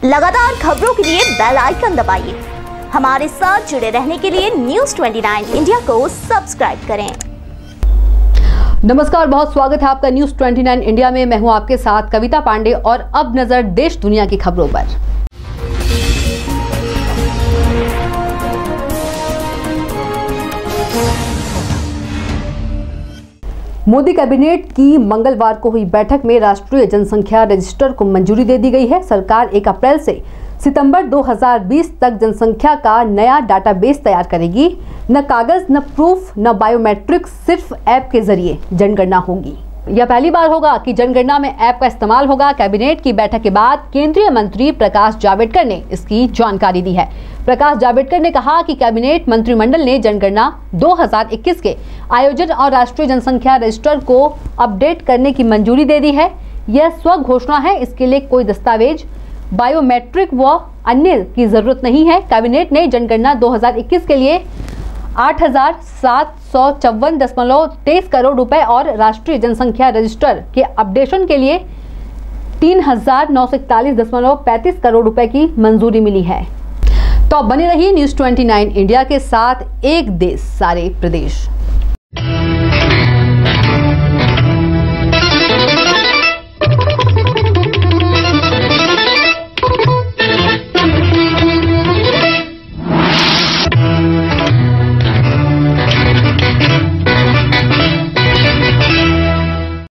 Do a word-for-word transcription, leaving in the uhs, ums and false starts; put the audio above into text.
लगातार खबरों के लिए बेल आइकन दबाइए। हमारे साथ जुड़े रहने के लिए न्यूज़ उनतीस इंडिया को सब्सक्राइब करें। नमस्कार, बहुत स्वागत है आपका न्यूज़ उनतीस इंडिया में। मैं हूं आपके साथ कविता पांडे और अब नजर देश दुनिया की खबरों पर। मोदी कैबिनेट की मंगलवार को हुई बैठक में राष्ट्रीय जनसंख्या रजिस्टर को मंजूरी दे दी गई है। सरकार एक अप्रैल से सितंबर दो हज़ार बीस तक जनसंख्या का नया डाटाबेस तैयार करेगी। न कागज, न प्रूफ, न बायोमेट्रिक, सिर्फ ऐप के जरिए जनगणना होगी। यह पहली बार होगा कि जनगणना में ऐप का इस्तेमाल होगा। कैबिनेट की बैठक के बाद केंद्रीय मंत्री प्रकाश जावड़ेकर ने इसकी जानकारी दी है। प्रकाश जावड़ेकर ने कहा कि कैबिनेट मंत्रिमंडल ने जनगणना दो हज़ार इक्कीस के आयोजन और राष्ट्रीय जनसंख्या रजिस्टर को अपडेट करने की मंजूरी दे दी है। यह स्व घोषणा है, इसके लिए कोई दस्तावेज, बायोमेट्रिक व अन्य की जरूरत नहीं है। कैबिनेट ने जनगणना दो हज़ार इक्कीस के लिए आठ हजार सात सौ चौवन दशमलव तेईस करोड़ रुपए और राष्ट्रीय जनसंख्या रजिस्टर के अपडेशन के लिए तीन हजार नौ सौ इकतालीस दशमलव पैंतीस करोड़ रुपए की मंजूरी मिली है। तो बने रहिए न्यूज़ उनतीस इंडिया के साथ। एक देश सारे प्रदेश।